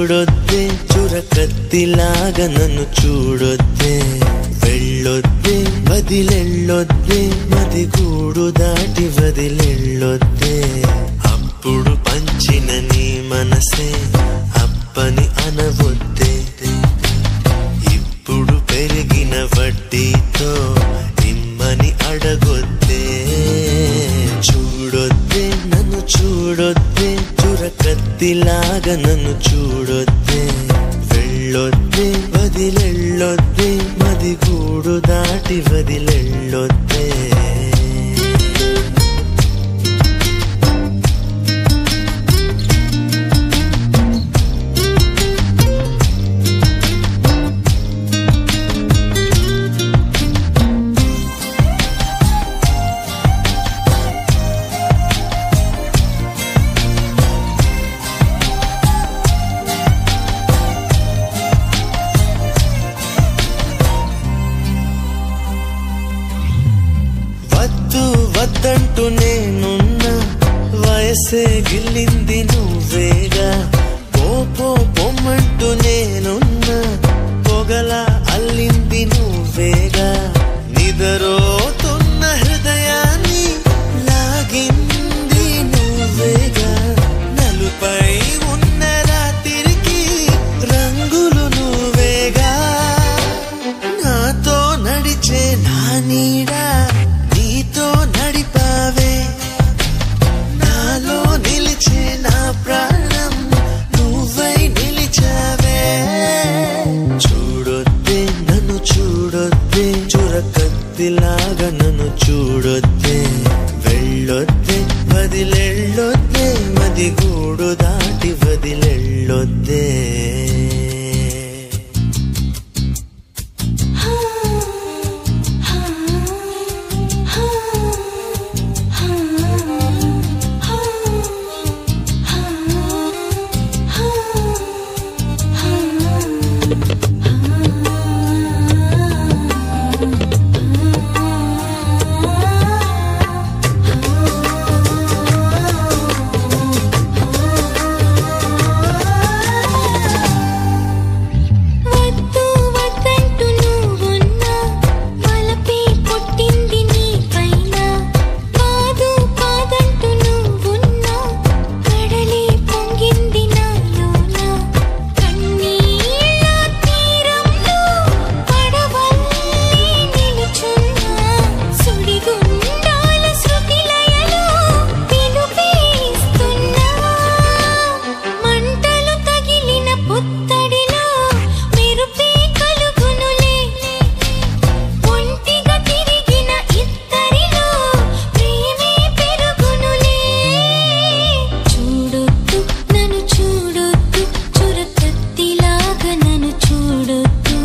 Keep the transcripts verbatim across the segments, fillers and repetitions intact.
చూడొద్దే చురకత్తిలాగా నన్ను చూడొద్దే వెళ్ళొద్దే వదిలెళ్ళొద్దే మది గూడు దాటి వదిలెళ్ళొద్దే అప్పుడు పంచిన నీ మనసే అప్పని అనవొద్దే ఇప్పుడు పెరిగిన వడ్డీతో ఇమ్మని అడగొద్దే చూడొద్దే నన్ను చూడొద్దే చురకత్తిలాగా నన్ను చూడొద్దే వెళ్ళొద్దే వదిలెళ్ళొద్దే మది గూడు దాటి వదిలెళ్ళొద్దే వద్దంటూ నేనున్నా వయసే గిల్లింది నువ్వేగా పో పో పొమ్మంటూ నేనున్నా పొగల అల్లింది నువ్వేగా నిదరోతున్న హృదయాన్ని లాగింది నువ్వేగా నలుపై ఉన్న రాత్రికి రంగులు నువ్వేగా నాతో నడిచే నా నీడా నీతో నడిపావే నాలో నిలిచే నా ప్రాణం నువ్వై నిలిచావే చూడొద్దే నన్ను చూడొద్దే చురకత్తిలాగా నన్ను చూడొద్దే వెళ్ళొద్దే వదిలెళ్ళొద్దే మది గూడు దాటి వదిలెళ్ళొద్దే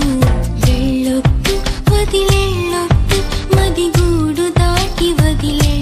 వదిలెళ్ళొద్దు మది గూడు దాటి వదిలే